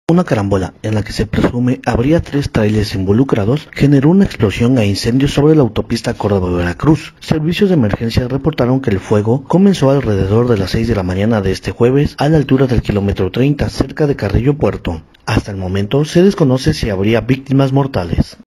Una carambola, en la que se presume habría 3 tráilers involucrados, generó una explosión e incendios sobre la autopista Córdoba-Veracruz. Servicios de emergencia reportaron que el fuego comenzó alrededor de las 6 de la mañana de este jueves a la altura del kilómetro 30, cerca de Carrillo Puerto. Hasta el momento se desconoce si habría víctimas mortales.